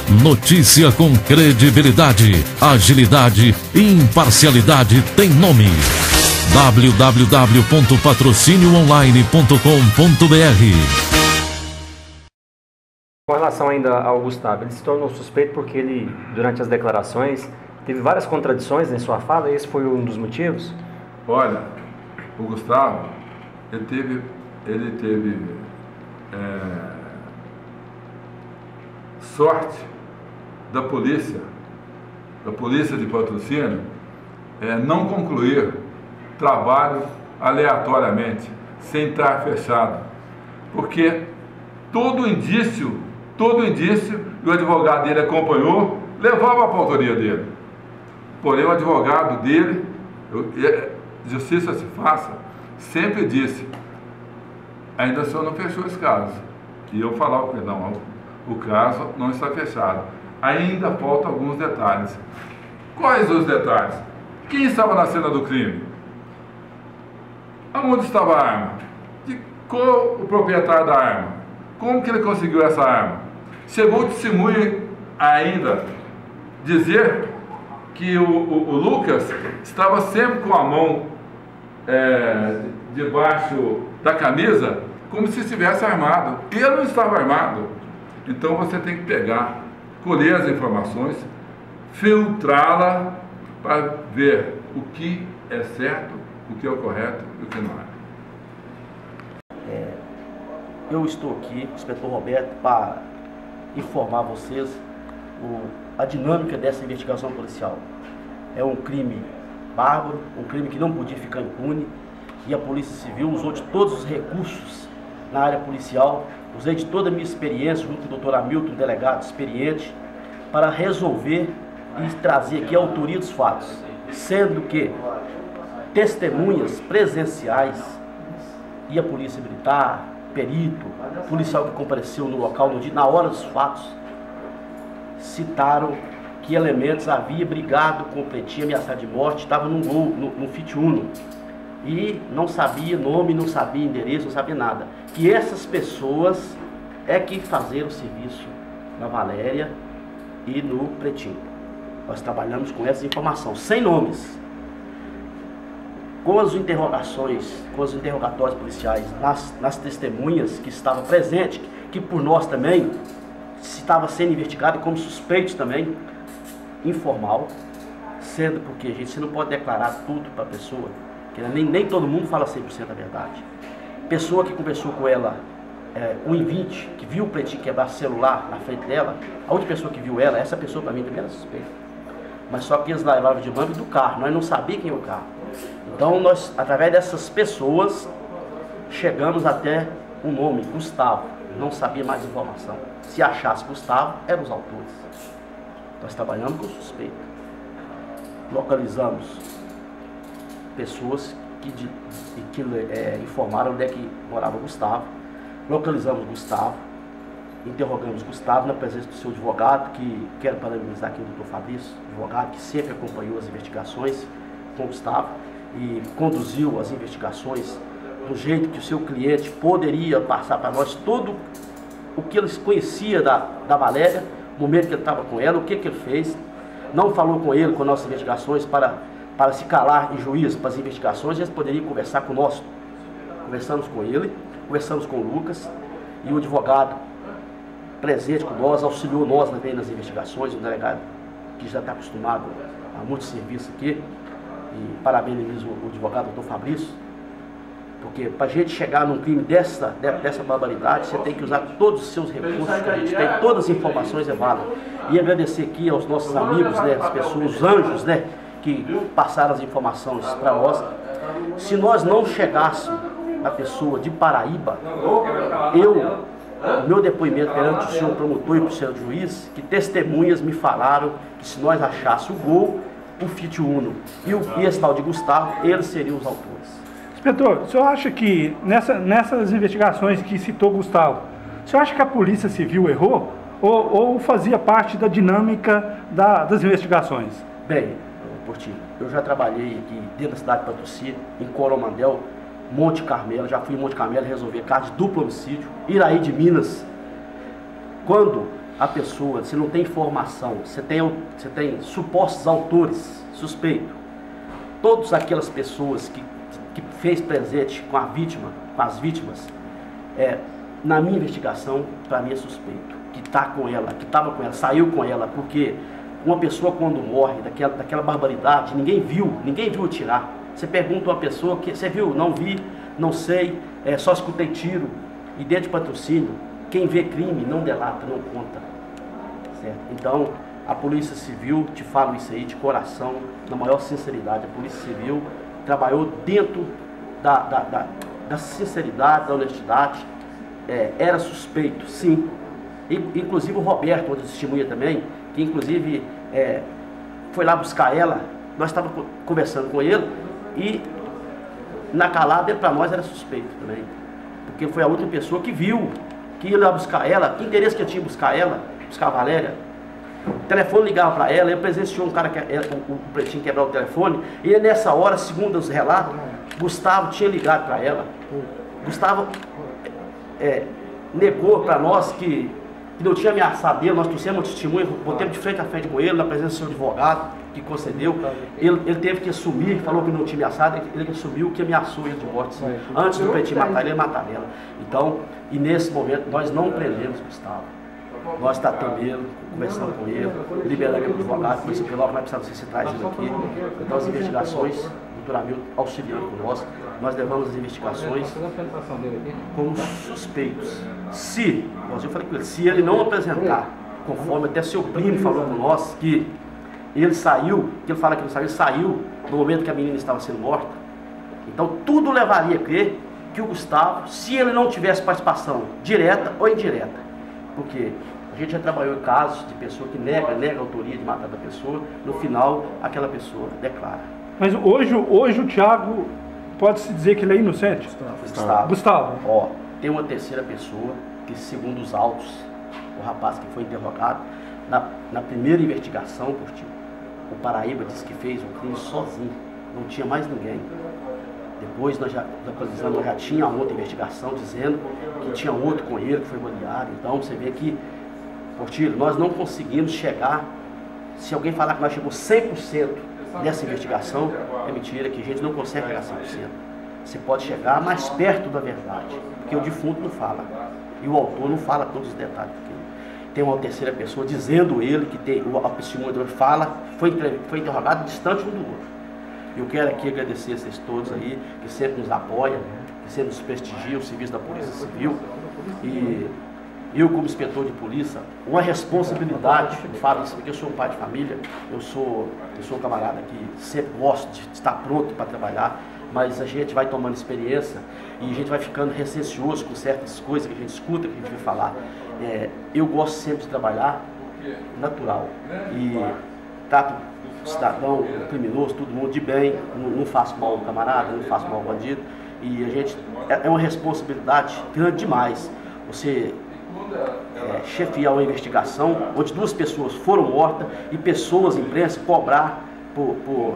Notícia com credibilidade, agilidade e imparcialidade tem nome. www.patrocinioonline.com.br. Com relação ainda ao Gustavo, ele se tornou suspeito porque ele, durante as declarações, teve várias contradições em sua fala, e esse foi um dos motivos? Olha, o Gustavo, ele teve sorte da polícia de Patrocínio, não concluir trabalho aleatoriamente, sem estar fechado, porque todo indício, e o advogado dele acompanhou, levava para a autoria dele. Porém, o advogado dele, justiça se faça, sempre disse: ainda o senhor não fechou esse caso. E eu falava para ele: não, o caso não está fechado, ainda faltam alguns detalhes. Quais os detalhes? Quem estava na cena do crime? Aonde estava a arma? Qual o proprietário da arma? Como que ele conseguiu essa arma? Chegou o testemunho ainda dizer que o Lucas estava sempre com a mão debaixo da camisa, como se estivesse armado. Ele não estava armado. Então você tem que pegar, colher as informações, filtrá-la para ver o que é certo, o que é o correto e o que não é. Eu estou aqui, inspetor Roberto, para informar vocês a dinâmica dessa investigação policial. É um crime bárbaro, um crime que não podia ficar impune, e a Polícia Civil usou de todos os recursos na área policial, usei de toda a minha experiência, junto com o Dr. Hamilton, delegado experiente, para resolver e trazer aqui a autoria dos fatos, sendo que testemunhas presenciais e a Polícia Militar, perito, policial que compareceu no local no dia, na hora dos fatos, citaram que elementos havia brigado com o Pretinho, ameaçado de morte, estava no Fiat Uno, e não sabia nome, não sabia endereço, não sabia nada. Que essas pessoas é que faziam o serviço na Valéria e no Pretinho. Nós trabalhamos com essa informação, sem nomes. Com as interrogações, com os interrogatórios policiais, nas testemunhas que estavam presentes, que por nós também estava sendo investigado como suspeitos também, informal, sendo porque, gente, você não pode declarar tudo para a pessoa, que nem todo mundo fala 100% a verdade. Pessoa que conversou com ela 1h20, que viu o Pretinho quebrar celular na frente dela, a outra pessoa que viu ela, essa pessoa para mim também era suspeita. Mas só que eles levavam de mando do carro, nós não sabíamos quem é o carro. Então nós, através dessas pessoas, chegamos até o nome, Gustavo. Não sabia mais informação. Se achasse Gustavo, eram os autores. Nós trabalhamos com suspeita. Localizamos pessoas que informaram onde é que morava Gustavo. Localizamos Gustavo. Interrogamos Gustavo na presença do seu advogado, que quero parabenizar aqui o Dr. Fabrício, advogado que sempre acompanhou as investigações com Gustavo e conduziu as investigações do jeito que o seu cliente poderia passar para nós todo o que eles conhecia da Valéria, no momento que ele estava com ela, o que ele fez. Não falou com ele, com nossas investigações, para se calar em juízo para as investigações, eles poderiam conversar conosco. Conversamos com ele, conversamos com o Lucas, e o advogado presente com nós, auxiliou nós também nas investigações, o delegado que já está acostumado a muito serviço aqui, e parabenizo o advogado Dr. Fabrício, porque para a gente chegar num crime dessa barbaridade, você tem que usar todos os seus recursos que a gente tem, todas as informações é válida. E agradecer aqui aos nossos amigos, né, as pessoas, os anjos, né, que passaram as informações para nós. Se nós não chegássemos na pessoa de Paraíba, meu depoimento perante o senhor promotor e para o senhor juiz, que testemunhas me falaram que se nós achássemos o Gol, o Fiat Uno e esse tal de Gustavo, eles seriam os autores. Inspetor, o senhor acha que nessas investigações que citou Gustavo, o senhor acha que a Polícia Civil errou ou fazia parte da dinâmica das investigações? Bem, Portinho, eu já trabalhei aqui dentro da cidade de Patrocínio, em Coromandel, Monte Carmelo, já fui em Monte Carmelo resolver casos de duplo homicídio, Iraí de Minas. Quando a pessoa, se não tem informação, você tem supostos autores, suspeito, todas aquelas pessoas que fez presente com a vítima, com as vítimas, na minha investigação, para mim é suspeito, que está com ela, que estava com ela, saiu com ela, porque uma pessoa quando morre daquela barbaridade, ninguém viu atirar. Você pergunta a uma pessoa, que você viu? Não vi, não sei, só escutei tiro. E dentro de patrocínio, quem vê crime não delata, não conta. Certo? Então, a Polícia Civil, te falo isso aí de coração, na maior sinceridade, a Polícia Civil trabalhou dentro da sinceridade, da honestidade. Era suspeito, sim. Inclusive o Roberto, outra testemunha também, que inclusive foi lá buscar ela, nós estávamos conversando com ele e na calada ele para nós era suspeito também, porque foi a outra pessoa que viu, que ia lá buscar ela, que interesse que eu tinha em buscar ela, buscar a Valéria. O telefone ligava para ela, ele presenciou um cara, o pretinho quebrar o telefone, e nessa hora, segundo os relatos, Gustavo tinha ligado para ela. Gustavo negou para nós que não tinha ameaçado ele, nós trouxemos um testemunho, botamos de frente a frente com ele, na presença do seu advogado, que concedeu. Ele teve que assumir, falou que não tinha ameaçado, ele assumiu que ameaçou ele de morte. Sim. Antes do pretinho matar ele mataria ela. Então, e nesse momento, nós não prendemos Gustavo. Nós tratamos ele, conversamos com ele, liberamos o advogado, por isso que logo vai precisar ser trazido aqui. Então, as investigações, o doutor Hamilton auxiliando conosco, nós levamos as investigações como suspeitos. Se, eu falei com ele, se ele não apresentar, conforme até seu primo falou com nós, que ele saiu, que ele fala que ele saiu no momento que a menina estava sendo morta, então tudo levaria a crer que o Gustavo, se ele não tivesse participação direta ou indireta, porque a gente já trabalhou em casos de pessoa que nega a autoria de matar a pessoa, no final aquela pessoa declara. Mas hoje o Thiago pode-se dizer que ele é inocente? Gustavo. Ó, tem uma terceira pessoa que, segundo os autos, o rapaz que foi interrogado, na primeira investigação, o Paraíba disse que fez o crime sozinho, não tinha mais ninguém. Depois nós já tinha outra investigação dizendo que tinha outro com ele, que foi baleado. Então você vê que, Portilho, nós não conseguimos chegar, se alguém falar que nós chegamos 100% nessa investigação, é mentira, que a gente não consegue chegar a 100%. Você pode chegar mais perto da verdade, porque o defunto não fala, e o autor não fala todos os detalhes. Tem uma terceira pessoa dizendo ele que o testemunho fala, foi interrogado distante um do outro. Eu quero aqui agradecer a vocês todos aí, que sempre nos apoiam, que sempre nos prestigiam, o serviço da Polícia Civil. E eu, como inspetor de polícia, uma responsabilidade, eu falo isso porque eu sou um pai de família, eu sou um camarada que sempre gosto de estar pronto para trabalhar, mas a gente vai tomando experiência e a gente vai ficando recencioso com certas coisas que a gente escuta, que a gente vai falar. Eu gosto sempre de trabalhar natural e trato o cidadão, o criminoso, todo mundo de bem, não faço mal ao camarada, não faço mal ao bandido, e a gente, é uma responsabilidade grande demais você chefiar uma investigação onde 2 pessoas foram mortas e pessoas, imprensa, cobrar por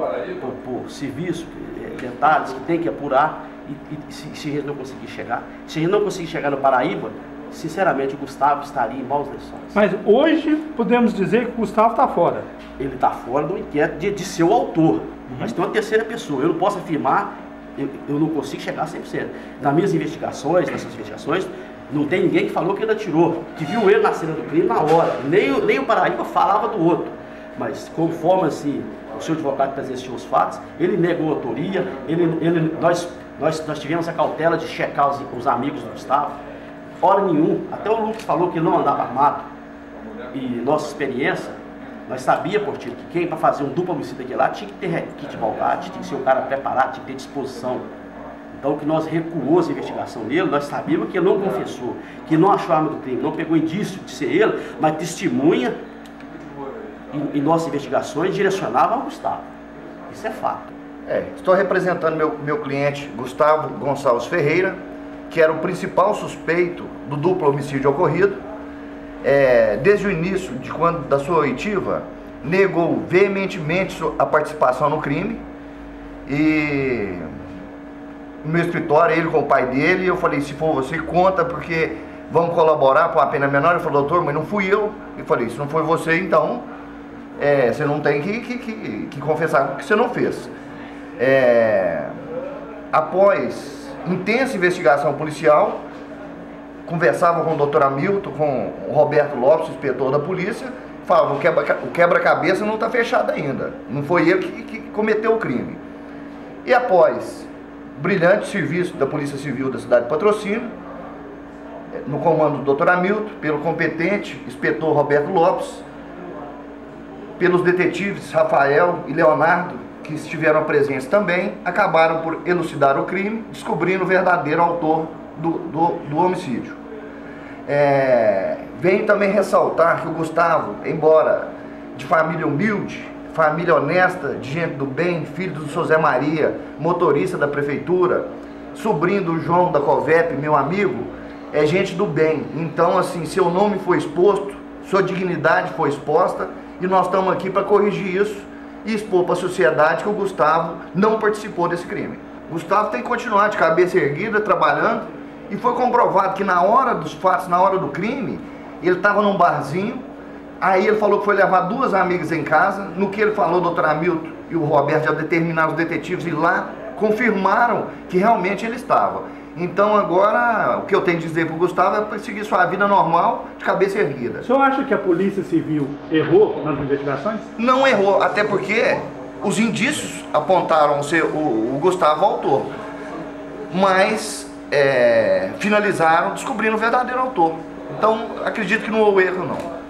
serviço, detalhes que tem que apurar, e se a gente não conseguir chegar, se a gente não conseguir chegar no Paraíba, sinceramente o Gustavo estaria em maus lençóis. Mas hoje podemos dizer que o Gustavo está fora. Ele está fora do inquérito de ser o autor, mas tem uma terceira pessoa. Eu não posso afirmar, eu não consigo chegar a 100%. Nas minhas investigações, não tem ninguém que falou que ele atirou, que viu ele na cena do crime na hora. Nem o Paraíba falava do outro. Mas conforme assim, o seu advogado presenciou os fatos, ele negou a autoria, nós tivemos a cautela de checar os amigos do Gustavo. Hora nenhuma, até o Lucas falou que ele não andava armado. E nossa experiência, nós sabíamos, Portilho, que quem para fazer um duplo homicídio aqui lá tinha que ter kit de maldade, tinha que ser um cara preparado, tinha que ter disposição. Então, que nós recuamos a investigação dele, nós sabíamos que ele não confessou, que não achou a arma do crime, não pegou indício de ser ele, mas testemunha em nossas investigações direcionava ao Gustavo. Isso é fato. Estou representando meu cliente Gustavo Gonçalves Ferreira, que era o principal suspeito do duplo homicídio ocorrido. Desde o início da sua oitiva, negou veementemente a participação no crime. E no meu escritório, ele com o pai dele, eu falei, se for você, conta, porque vamos colaborar com a pena menor? Ele falou, doutor, mas não fui eu. Eu falei, se não foi você, então você não tem que confessar o que você não fez. Após intensa investigação policial, conversava com o doutor Hamilton, com o Roberto Lopes, inspetor da polícia, falava, o quebra-cabeça não está fechado ainda, não foi ele que cometeu o crime. E após brilhante serviço da Polícia Civil da cidade de Patrocínio, no comando do doutor Hamilton, pelo competente inspetor Roberto Lopes, pelos detetives Rafael e Leonardo, que estiveram presentes também, acabaram por elucidar o crime, descobrindo o verdadeiro autor do homicídio. Venho também ressaltar que o Gustavo, embora de família humilde, família honesta, de gente do bem, filho do José Maria, motorista da prefeitura, sobrinho do João da Covep, meu amigo, é gente do bem. Então, assim, seu nome foi exposto, sua dignidade foi exposta, e nós estamos aqui para corrigir isso e expor para a sociedade que o Gustavo não participou desse crime. Gustavo tem que continuar de cabeça erguida, trabalhando, e foi comprovado que na hora dos fatos, na hora do crime, ele estava num barzinho, aí ele falou que foi levar 2 amigas em casa, no que ele falou, o doutor Hamilton e o Roberto já determinaram os detetives e lá confirmaram que realmente ele estava. Então agora, o que eu tenho que dizer para o Gustavo é para seguir sua vida normal, de cabeça erguida. O senhor acha que a Polícia Civil errou nas investigações? Não errou, até porque os indícios apontaram ser o Gustavo autor, mas finalizaram descobrindo o verdadeiro autor. Então acredito que não houve erro não.